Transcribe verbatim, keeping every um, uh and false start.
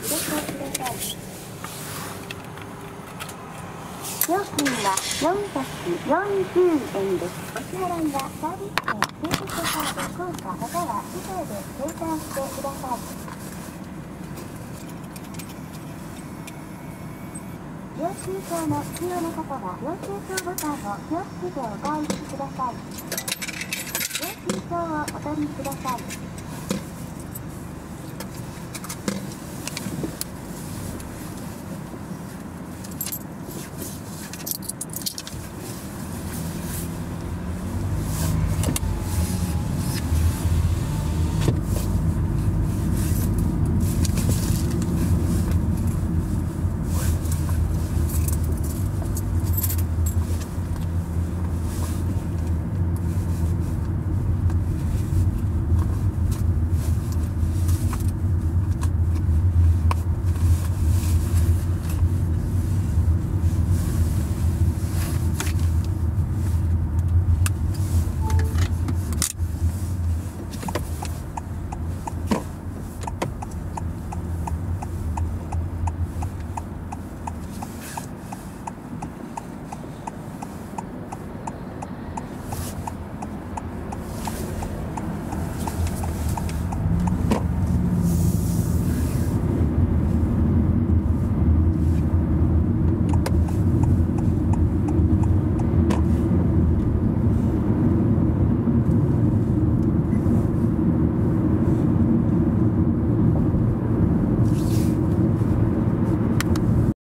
入れてください。料金はよんひゃくよんじゅうえんです。お支払いはサービス券、クレジットカード、硬貨または紙幣で計算してください。領収証の必要な方は領収証ボタンを気をつけてお返しください。領収証をお取りください。